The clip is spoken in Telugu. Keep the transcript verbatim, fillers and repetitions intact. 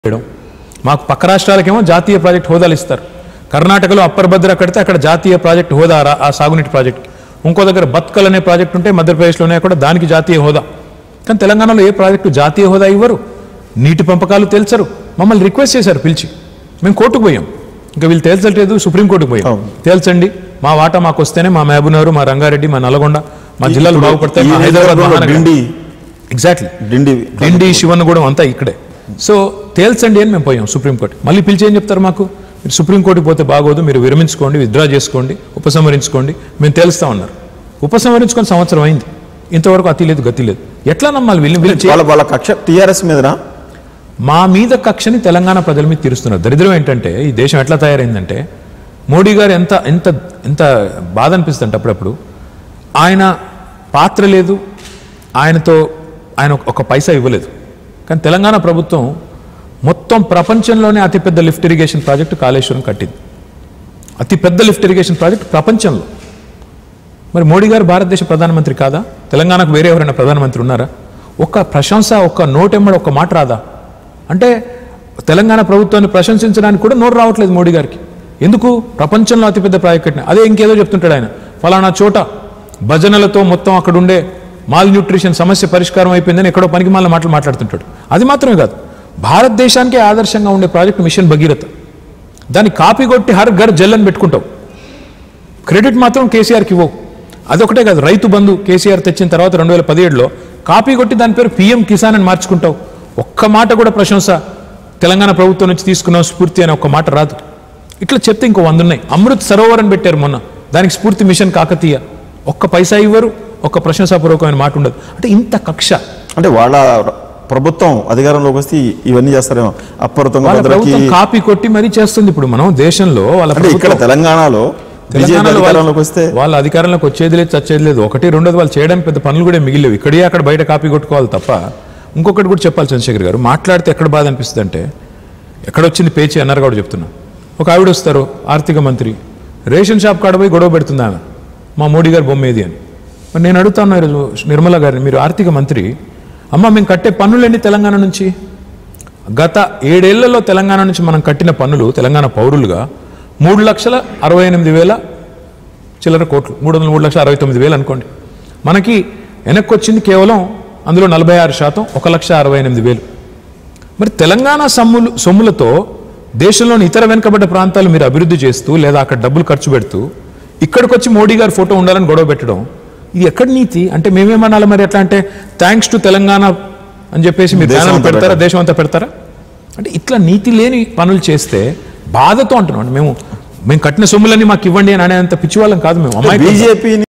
మాకు పక్క రాష్ట్రాలకేమో జాతీయ ప్రాజెక్ట్ హోదాలు ఇస్తారు. కర్ణాటకలో అప్పర్ భద్ర కడితే అక్కడ జాతీయ ప్రాజెక్ట్ హోదా ఆ సాగునీటి ప్రాజెక్ట్. ఇంకో దగ్గర బత్కల్ అనే ప్రాజెక్ట్ ఉంటే మధ్యప్రదేశ్లోనే కూడా దానికి జాతీయ హోదా. కానీ తెలంగాణలో ఏ ప్రాజెక్టు జాతీయ హోదా ఇవ్వరు, నీటి పంపకాలు తేల్చరు. మమ్మల్ని రిక్వెస్ట్ చేశారు పిలిచి, మేము కోర్టుకు పోయాం. ఇంకా వీళ్ళు తేల్చలేదు, సుప్రీంకోర్టుకు పోయాం. తేల్చండి, మా వాటా మాకు వస్తేనే మా మహబూబ్నగర్, మా రంగారెడ్డి, మా నల్గొండ, మా జిల్లాలు బాగుపడతాయి. మా హైదరాబాద్ ఎగ్జాక్ట్లీ డిండి శివన్నగూడెం అంతా ఇక్కడే. సో తేల్చండి అని మేము పోయాం సుప్రీంకోర్టు. మళ్ళీ పిలిచి ఏం చెప్తారు మాకు, మీరు సుప్రీంకోర్టుకి పోతే బాగోదు, మీరు విరమించుకోండి, విత్డ్రా చేసుకోండి, ఉపసంహరించుకోండి, మేము తేలుస్తా ఉన్నారు. ఉపసంహరించుకొని సంవత్సరం అయింది, ఇంతవరకు అతి లేదు గతి లేదు. ఎట్లా నమ్మాలి వీళ్ళు? వాళ్ళ కక్ష టీఆర్ఎస్ మీదనా? మా మీద కక్షని తెలంగాణ ప్రజల మీద తీరుస్తున్నారు. దరిద్రం ఏంటంటే ఈ దేశం ఎట్లా తయారైందంటే, మోడీ గారు ఎంత ఎంత ఎంత బాధ అనిపిస్తుంది అప్పుడప్పుడు. ఆయన పాత్ర లేదు, ఆయనతో ఆయన ఒక పైసా ఇవ్వలేదు. కానీ తెలంగాణ ప్రభుత్వం మొత్తం ప్రపంచంలోనే అతిపెద్ద లిఫ్ట్ ఇరిగేషన్ ప్రాజెక్టు కాళేశ్వరం కట్టింది. అతిపెద్ద లిఫ్ట్ ఇరిగేషన్ ప్రాజెక్టు ప్రపంచంలో. మరి మోడీ గారు భారతదేశ ప్రధానమంత్రి కాదా? తెలంగాణకు వేరే ఎవరైనా ప్రధానమంత్రి ఉన్నారా? ఒక్క ప్రశంస, ఒక్క నోటెమ్మడి ఒక్క మాట రాదా? అంటే తెలంగాణ ప్రభుత్వాన్ని ప్రశంసించడానికి కూడా నోరు రావట్లేదు మోడీ గారికి. ఎందుకు? ప్రపంచంలో అతిపెద్ద ప్రాజెక్ట్ కట్టిన. అదే ఇంకేదో చెప్తుంటాడు ఆయన, ఫలానా చోట భజనలతో మొత్తం అక్కడ ఉండే మాల్ న్యూట్రిషన్ సమస్య పరిష్కారం అయిపోయిందని ఎక్కడో పనికి మాల మాటలు మాట్లాడుతుంటాడు. అది మాత్రమే కాదు, భారతదేశానికే ఆదర్శంగా ఉండే ప్రాజెక్ట్ మిషన్ భగీరథ. దాన్ని కాపీ కొట్టి హర్ ఘర్ జల్ అని పెట్టుకుంటావు, క్రెడిట్ మాత్రం కేసీఆర్కి ఇవ్వవు. అదొకటే కాదు, రైతు బంధు కేసీఆర్ తెచ్చిన తర్వాత రెండు వేల పదిహేడులో కాపీ కొట్టి దాని పేరు పిఎం కిసాన్ అని మార్చుకుంటావు. ఒక్క మాట కూడా ప్రశంస తెలంగాణ ప్రభుత్వం నుంచి తీసుకున్నాం స్ఫూర్తి అని ఒక్క మాట రాదు. ఇట్లా చెప్తే ఇంకో వంద ఉన్నాయి. అమృత్ సరోవర్ అని పెట్టారు మొన్న, దానికి స్ఫూర్తి మిషన్ కాకతీయ. ఒక్క పైసా ఇవ్వరు, ఒక్క ప్రశంసాపూర్వకమైన మాట ఉండదు. అంటే ఇంత కక్ష. అంటే వాళ్ళ ప్రభుత్వం అధికారంలోకి వస్తే ఇవన్నీ చేస్తారేమో. అప్రతంగా కాపీ కొట్టి మరీ చేస్తుంది. ఇప్పుడు మనం దేశంలో వాళ్ళ ఇక్కడ తెలంగాణలో వాళ్ళ అధికారంలోకి వచ్చేది లేదు, చచ్చేది లేదు. ఒకటి రెండోది వాళ్ళు చేయడానికి పెద్ద పనులు కూడా మిగిలేవు. ఇక్కడే అక్కడ బయట కాపీ కొట్టుకోవాలి తప్ప. ఇంకొకటి కూడా చెప్పాలి చంద్రశేఖర్ గారు, మాట్లాడితే ఎక్కడ బాధ అనిపిస్తుంది అంటే, ఎక్కడొచ్చింది పేచి అన్నారు కూడా చెప్తున్నా. ఒక ఆవిడ వస్తారు, ఆర్థిక మంత్రి, రేషన్ షాప్ కాడ పోయి గొడవ పెడుతుంది ఆమె, మా మోడీ గారు బొమ్మ ఏది అని. మరి నేను అడుగుతాను ఈరోజు నిర్మలా గారిని, మీరు ఆర్థిక మంత్రి, అమ్మ మేము కట్టే పన్నులేండి తెలంగాణ నుంచి? గత ఏడేళ్లలో తెలంగాణ నుంచి మనం కట్టిన పన్నులు తెలంగాణ పౌరులుగా మూడు లక్షల అరవై ఎనిమిది వేల చిల్లర కోట్లు, మూడు వందల మూడు లక్షల అరవై తొమ్మిది వేలు అనుకోండి. మనకి వెనక్కి వచ్చింది కేవలం అందులో నలభై ఆరు శాతం ఒక లక్ష అరవై ఎనిమిది వేలు. మరి తెలంగాణ సొమ్ములు సొమ్ములతో దేశంలోని ఇతర వెనుకబడ్డ ప్రాంతాలు మీరు అభివృద్ధి చేస్తూ లేదా అక్కడ డబ్బులు ఖర్చు పెడుతూ ఇక్కడికి వచ్చి మోడీ గారు ఫోటో ఉండాలని గొడవ పెట్టడం, ఇది ఎక్కడి నీతి? అంటే మేమేమనాలి మరి? ఎట్లా అంటే థ్యాంక్స్ టు తెలంగాణ అని చెప్పేసి మీరు దేశం పెడతారా, దేశం అంతా పెడతారా? అంటే ఇట్లా నీతి లేని పనులు చేస్తే బాధతో అంటున్నాం. మేము మేము కట్టిన సొమ్ములన్నీ మాకు ఇవ్వండి అని అనేంత పిచ్చివాళ్ళం కాదు మేము. అమ్మాయి బీజేపీ